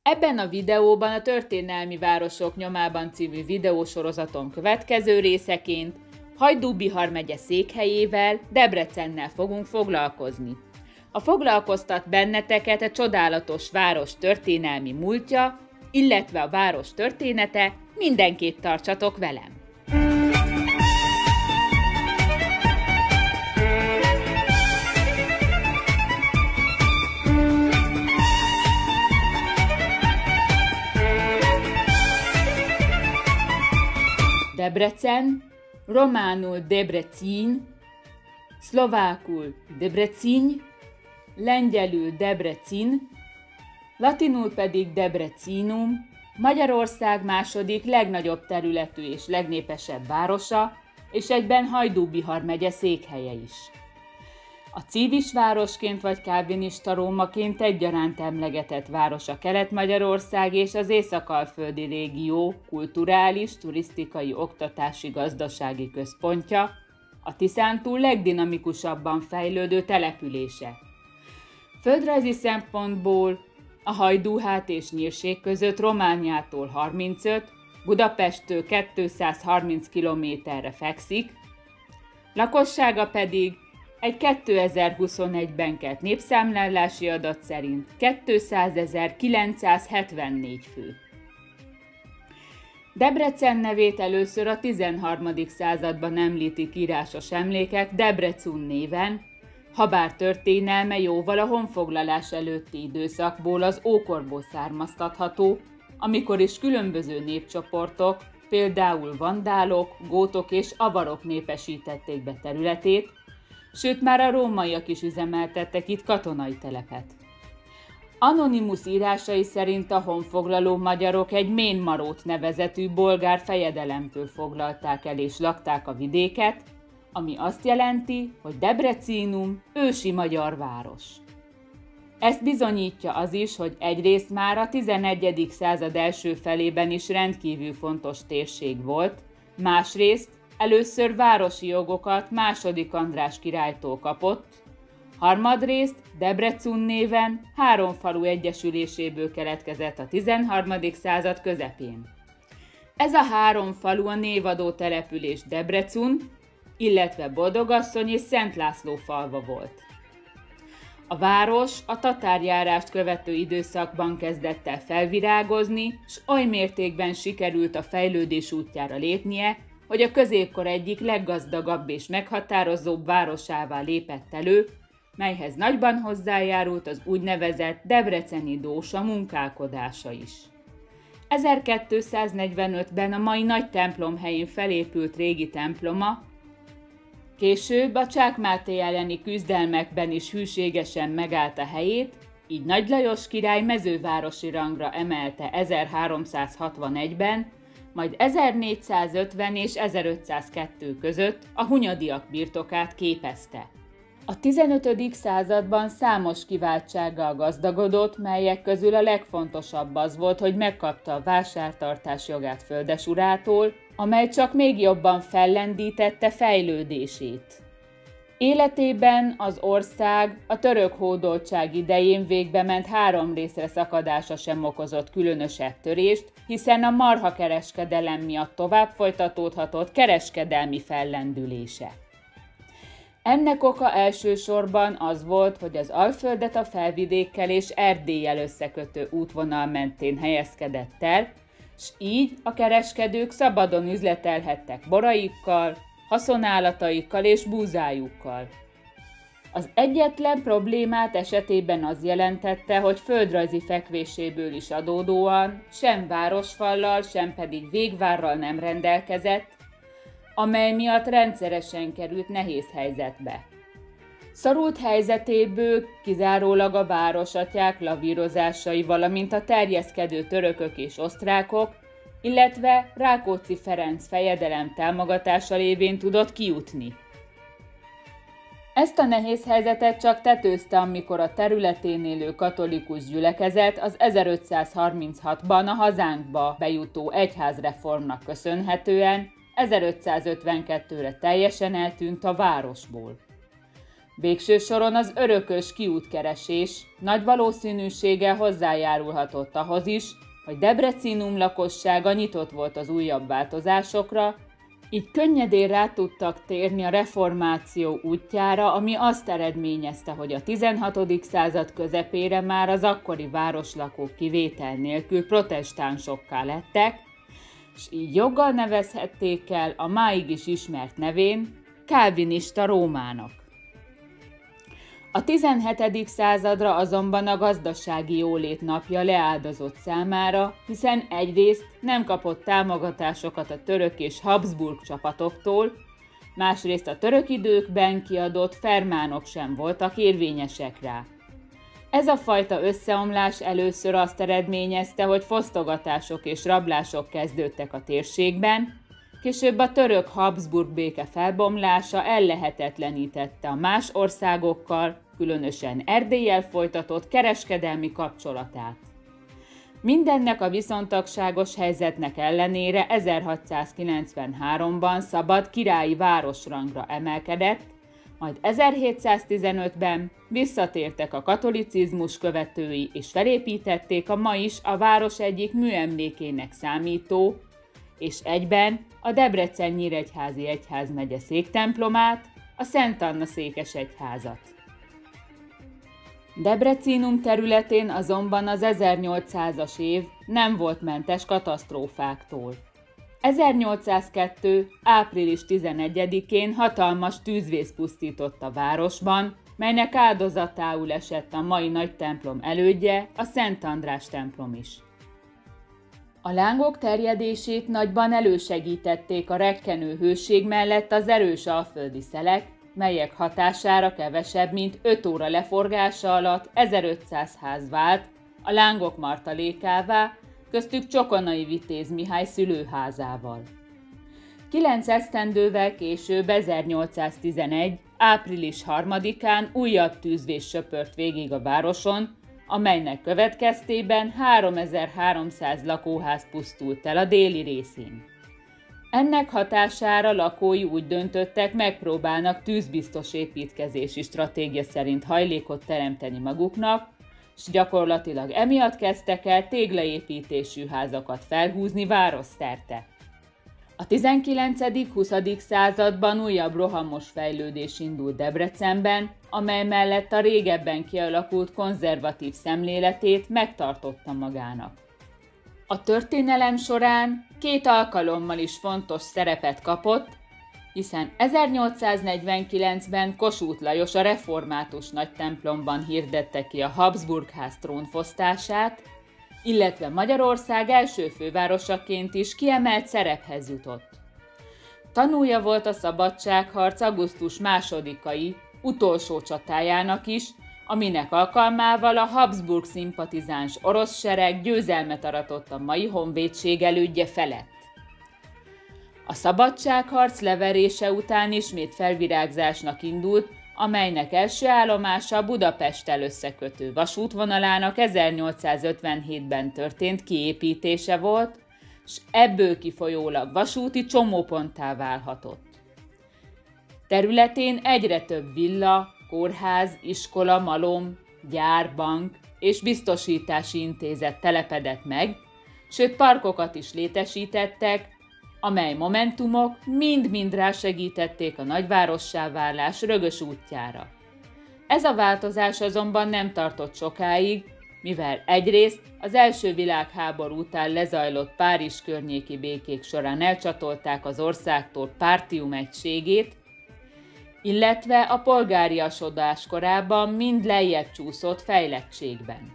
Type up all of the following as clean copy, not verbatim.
Ebben a videóban a Történelmi Városok nyomában című videósorozaton következő részeként Hajdú-Bihar megye székhelyével, Debrecennel fogunk foglalkozni. A foglalkoztat benneteket a csodálatos város történelmi múltja, illetve a város története, mindenképp tartsatok velem! Debrecen, románul Debrecen, szlovákul Debrecin, lengyelül Debrecin, latinul pedig Debrecinum, Magyarország második legnagyobb területű és legnépesebb városa, és egyben Hajdú-Bihar megye székhelye is. A civis városként vagy kálvinista Rómaként egyaránt emlegetett város a Kelet-Magyarország és az Észak-alföldi régió kulturális, turisztikai, oktatási, gazdasági központja, a Tiszántúl legdinamikusabban fejlődő települése. Földrajzi szempontból a Hajdú-hát és Nyírség között Romániától 35, Budapesttől 230 kilométerre fekszik, lakossága pedig egy 2021-ben kelt népszámlálási adat szerint 200.974 fő. Debrecen nevét először a 13. században említik írásos emlékek Debrecun néven, habár történelme jóval a honfoglalás előtti időszakból, az ókorból származtatható, amikor is különböző népcsoportok, például vandálok, gótok és avarok népesítették be területét, sőt már a rómaiak is üzemeltettek itt katonai telepet. Anonymus írásai szerint a honfoglaló magyarok egy Ménmarót nevezetű bolgár fejedelemtől foglalták el és lakták a vidéket, ami azt jelenti, hogy Debrecinum ősi magyar város. Ezt bizonyítja az is, hogy egyrészt már a 11. század első felében is rendkívül fontos térség volt, másrészt először városi jogokat II. András királytól kapott, harmadrészt Debrecun néven 3 falu egyesüléséből keletkezett a 13. század közepén. Ez a 3 falu a névadó település Debrecun, illetve Boldogasszony és Szent László falva volt. A város a tatárjárást követő időszakban kezdett el felvirágozni, s oly mértékben sikerült a fejlődés útjára lépnie, hogy a középkor egyik leggazdagabb és meghatározóbb városává lépett elő, melyhez nagyban hozzájárult az úgynevezett debreceni dósa munkálkodása is. 1245-ben a mai nagy templom helyén felépült régi temploma, később a Csák Máté elleni küzdelmekben is hűségesen megállt a helyét, így Nagy Lajos király mezővárosi rangra emelte 1361-ben, majd 1450 és 1502 között a Hunyadiak birtokát képezte. A 15. században számos kiváltsággal gazdagodott, melyek közül a legfontosabb az volt, hogy megkapta a vásártartás jogát földesurától, amely csak még jobban fellendítette fejlődését. Életében az ország a török hódoltság idején végbement 3 részre szakadása sem okozott különösebb törést, hiszen a marhakereskedelem miatt tovább folytatódhatott kereskedelmi fellendülése. Ennek oka elsősorban az volt, hogy az Alföldet a felvidékkel és Erdéllyel összekötő útvonal mentén helyezkedett el, s így a kereskedők szabadon üzletelhettek boraikkal, haszonállataikkal és búzájukkal. Az egyetlen problémát esetében az jelentette, hogy földrajzi fekvéséből is adódóan sem városfallal, sem pedig végvárral nem rendelkezett, amely miatt rendszeresen került nehéz helyzetbe. Szorult helyzetéből kizárólag a városatyák lavírozásai, valamint a terjeszkedő törökök és osztrákok, illetve Rákóczi Ferenc fejedelem támogatása révén tudott kijutni. Ezt a nehéz helyzetet csak tetőzte, amikor a területén élő katolikus gyülekezet az 1536-ban a hazánkba bejutó egyházreformnak köszönhetően 1552-re teljesen eltűnt a városból. Végső soron az örökös kiútkeresés nagy valószínűséggel hozzájárulhatott ahhoz is, hogy Debrecinum lakossága nyitott volt az újabb változásokra, így könnyedén rá tudtak térni a reformáció útjára, ami azt eredményezte, hogy a 16. század közepére már az akkori városlakók kivétel nélkül protestánsokká lettek, és így joggal nevezhették el a máig is ismert nevén kálvinista Rómának. A 17. századra azonban a gazdasági jólét napja leáldozott számára, hiszen egyrészt nem kapott támogatásokat a török és Habsburg csapatoktól, másrészt a török időkben kiadott fermánok sem voltak érvényesek rá. Ez a fajta összeomlás először azt eredményezte, hogy fosztogatások és rablások kezdődtek a térségben, később a török-Habsburg béke felbomlása ellehetetlenítette a más országokkal, különösen Erdéllyel folytatott kereskedelmi kapcsolatát. Mindennek a viszontagságos helyzetnek ellenére 1693-ban szabad királyi városrangra emelkedett, majd 1715-ben visszatértek a katolicizmus követői és felépítették a ma is a város egyik műemlékének számító, és egyben a Debrecen-Nyíregyházi egyházmegye széktemplomát, a Szent Anna székesegyházat. Debrecinum területén azonban az 1800-as év nem volt mentes katasztrófáktól. 1802. április 11-én hatalmas tűzvész pusztított a városban, melynek áldozatául esett a mai nagy templom elődje, a Szent András templom is. A lángok terjedését nagyban elősegítették a rekkenő hőség mellett az erős alföldi szelek, melyek hatására kevesebb, mint 5 óra leforgása alatt 1500 ház vált a lángok martalékává, köztük Csokonai Vitéz Mihály szülőházával. 9 esztendővel később, 1811. április 3-án újabb tűzvész söpört végig a városon, amelynek következtében 3300 lakóház pusztult el a déli részén. Ennek hatására lakói úgy döntöttek, megpróbálnak tűzbiztos építkezési stratégia szerint hajlékot teremteni maguknak, s gyakorlatilag emiatt kezdtek el téglaépítésű házakat felhúzni városszerte. A 19.-20. században újabb rohamos fejlődés indult Debrecenben, amely mellett a régebben kialakult konzervatív szemléletét megtartotta magának. A történelem során 2 alkalommal is fontos szerepet kapott, hiszen 1849-ben Kossuth Lajos a református nagytemplomban hirdette ki a Habsburg-ház trónfosztását, illetve Magyarország első fővárosaként is kiemelt szerephez jutott. Tanúja volt a szabadságharc augusztus 2-ai utolsó csatájának is, aminek alkalmával a Habsburg szimpatizáns orosz sereg győzelmet aratott a mai honvédség elődje felett. A szabadságharc leverése után ismét felvirágzásnak indult, amelynek első állomása Budapesttel összekötő vasútvonalának 1857-ben történt kiépítése volt, s ebből kifolyólag vasúti csomóponttá válhatott. Területén egyre több villa, kórház, iskola, malom, gyár, bank és biztosítási intézet telepedett meg, sőt parkokat is létesítettek, amely momentumok mind-mind rásegítették a nagyvárossá válás rögös útjára. Ez a változás azonban nem tartott sokáig, mivel egyrészt az első világháború után lezajlott Párizs környéki békék során elcsatolták az országtól Partium egységét, illetve a polgáriasodás korában mind lejjebb csúszott fejlettségben.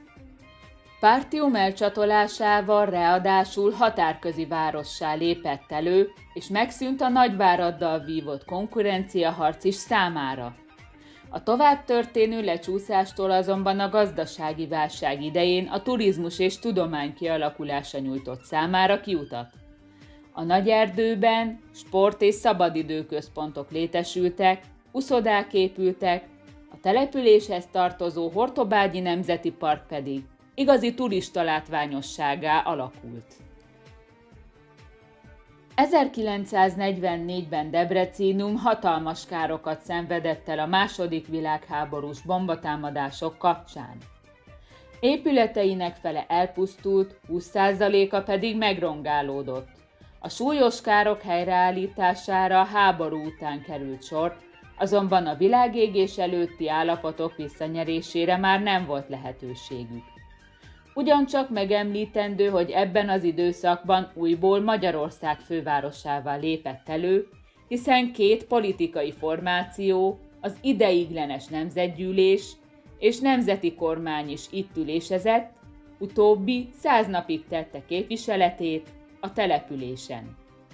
Partium elcsatolásával ráadásul határközi várossá lépett elő, és megszűnt a Nagyváraddal vívott konkurenciaharc is számára. A tovább történő lecsúszástól azonban a gazdasági válság idején a turizmus és tudomány kialakulása nyújtott számára kiutat. A Nagyerdőben sport- és szabadidőközpontok létesültek, uszodák épültek, a településhez tartozó Hortobágyi Nemzeti Park pedig igazi turista látványossággá alakult. 1944-ben Debrecenum hatalmas károkat szenvedett el a második világháborús bombatámadások kapcsán. Épületeinek fele elpusztult, 20%-a pedig megrongálódott. A súlyos károk helyreállítására a háború után került sor, azonban a világégés előtti állapotok visszanyerésére már nem volt lehetőségük. Ugyancsak megemlítendő, hogy ebben az időszakban újból Magyarország fővárosává lépett elő, hiszen két politikai formáció, az ideiglenes nemzetgyűlés és nemzeti kormány is itt ülésezett, utóbbi 100 napig tette képviseletét a településen.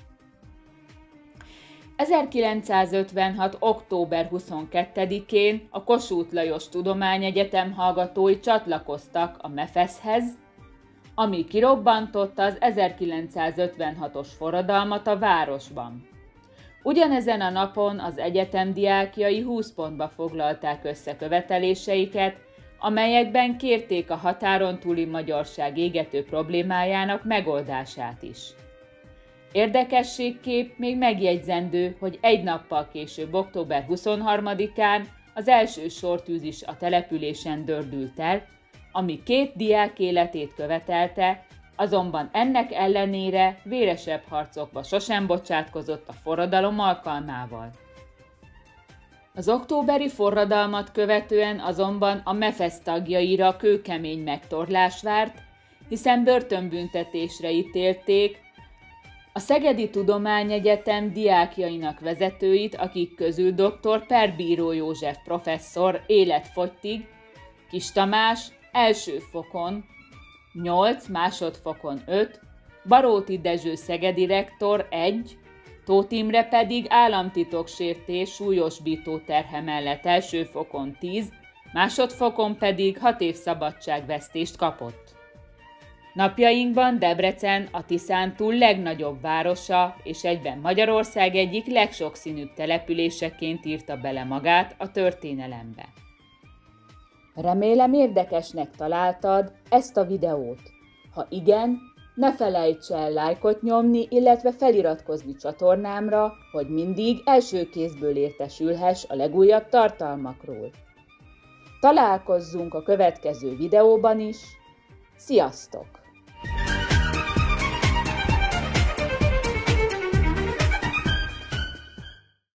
1956. október 22-én a Kossuth Lajos Tudományegyetem hallgatói csatlakoztak a MEFESZ-hez, ami kirobbantotta az 1956-os forradalmat a városban. Ugyanezen a napon az egyetem diákjai 20 pontba foglalták össze követeléseiket, amelyekben kérték a határon túli magyarság égető problémájának megoldását is. Érdekességképp még megjegyzendő, hogy egy nappal később, október 23-án az első sortűz is a településen dördült el, ami 2 diák életét követelte, azonban ennek ellenére véresebb harcokba sosem bocsátkozott a forradalom alkalmával. Az októberi forradalmat követően azonban a MEFESZ tagjaira kőkemény megtorlás várt, hiszen börtönbüntetésre ítélték a Szegedi Tudományegyetem diákjainak vezetőit, akik közül dr. Perbíró József professzor életfogytig, Kis Tamás első fokon 8, másodfokon 5, Baróti Dezső szegedi rektor 1, Tóth Imre pedig államtitoksértés súlyosbító terhe mellett első fokon 10, másodfokon pedig 6 év szabadságvesztést kapott. Napjainkban Debrecen a Tiszántúl legnagyobb városa és egyben Magyarország egyik legsokszínűbb településeként írta bele magát a történelembe. Remélem érdekesnek találtad ezt a videót. Ha igen, ne felejts el lájkot nyomni, illetve feliratkozni csatornámra, hogy mindig első kézből értesülhess a legújabb tartalmakról. Találkozzunk a következő videóban is. Sziasztok!